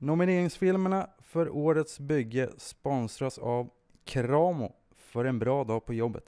Nomineringsfilmerna för årets bygge sponsras av Kramo för en bra dag på jobbet.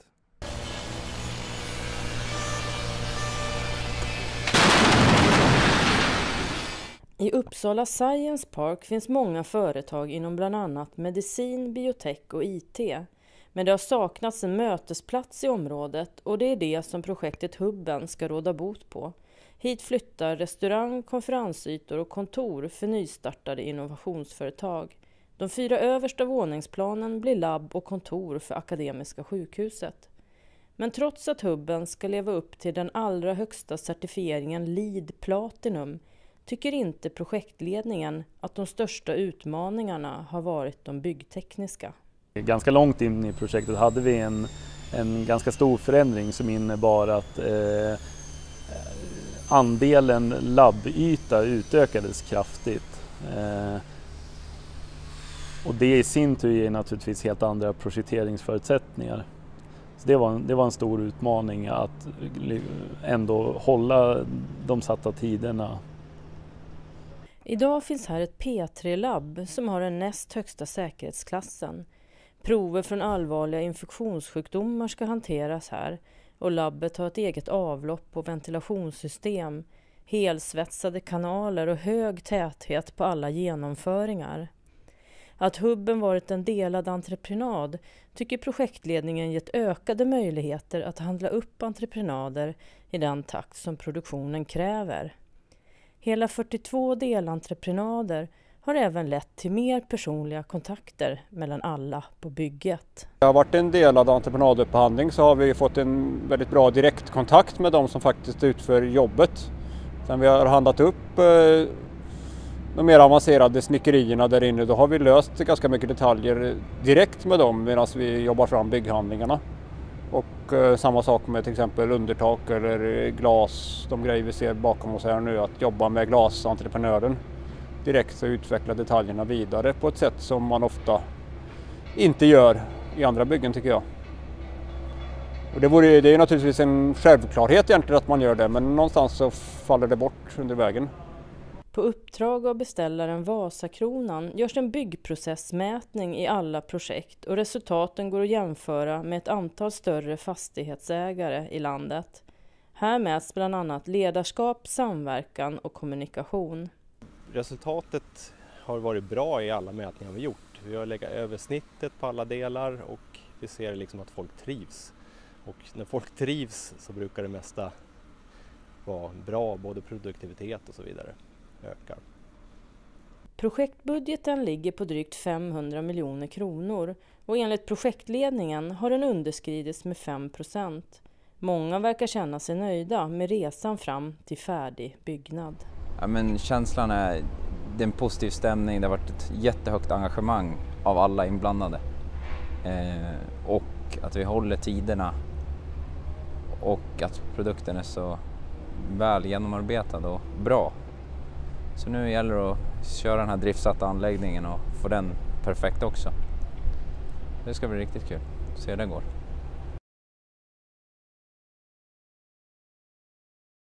I Uppsala Science Park finns många företag inom bland annat medicin, biotech och IT. Men det har saknats en mötesplats i området och det är det som projektet Hubben ska råda bot på. Hit flyttar restaurang, konferensytor och kontor för nystartade innovationsföretag. De 4 översta våningsplanen blir labb och kontor för Akademiska sjukhuset. Men trots att Hubben ska leva upp till den allra högsta certifieringen LEED Platinum tycker inte projektledningen att de största utmaningarna har varit de byggtekniska. Ganska långt in i projektet hade vi en ganska stor förändring som innebar att andelen labbyta utökades kraftigt. Och det i sin tur ger naturligtvis helt andra projekteringsförutsättningar. Så det var en stor utmaning att ändå hålla de satta tiderna. Idag finns här ett P3-labb som har den näst högsta säkerhetsklassen. Prover från allvarliga infektionssjukdomar ska hanteras här och labbet har ett eget avlopp och ventilationssystem, helsvetsade kanaler och hög täthet på alla genomföringar. Att Hubben varit en delad entreprenad tycker projektledningen gett ökade möjligheter att handla upp entreprenader i den takt som produktionen kräver. Hela 42 delentreprenader har även lett till mer personliga kontakter mellan alla på bygget. Det har varit en delad entreprenadupphandling så har vi fått en väldigt bra direktkontakt med de som faktiskt utför jobbet. Sen vi har handlat upp de mer avancerade snickerierna där inne, då har vi löst ganska mycket detaljer direkt med dem medan vi jobbar fram bygghandlingarna. Och samma sak med till exempel undertak eller glas, de grejer vi ser bakom oss här nu, att jobba med glasentreprenören direkt och utveckla detaljerna vidare på ett sätt som man ofta inte gör i andra byggen tycker jag. Och det är naturligtvis en självklarhet egentligen att man gör det, men någonstans så faller det bort under vägen. På uppdrag av beställaren Vasakronan görs en byggprocessmätning i alla projekt och resultaten går att jämföra med ett antal större fastighetsägare i landet. Här mäts bland annat ledarskap, samverkan och kommunikation. Resultatet har varit bra i alla mätningar vi gjort. Vi har legat över snittet på alla delar och vi ser liksom att folk trivs. Och när folk trivs så brukar det mesta vara bra, både produktivitet och så vidare ökar. Projektbudgeten ligger på drygt 500 miljoner kronor och enligt projektledningen har den underskridits med 5%. Många verkar känna sig nöjda med resan fram till färdig byggnad. Ja, men känslan det är en positiv stämning, det har varit ett jättehögt engagemang av alla inblandade. Och att vi håller tiderna och att produkten är så väl genomarbetad och bra. Så nu gäller det att köra den här driftsatta anläggningen och få den perfekt också. Det ska bli riktigt kul, se hur det går.